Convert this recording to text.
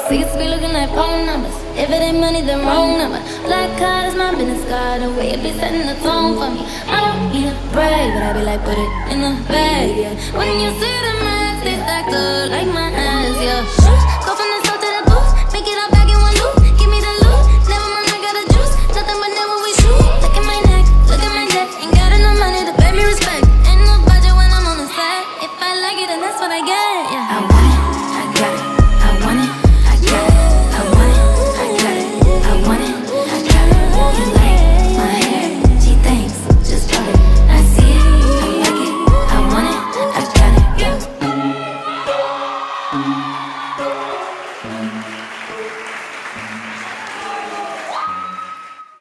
Tickets be looking like phone numbers. If it ain't money, then wrong number. Black card is my business card. The way it be setting the tone for me. I don't need a brag, but I be like, put it in the bag, yeah. When you see the max, they stacked up like my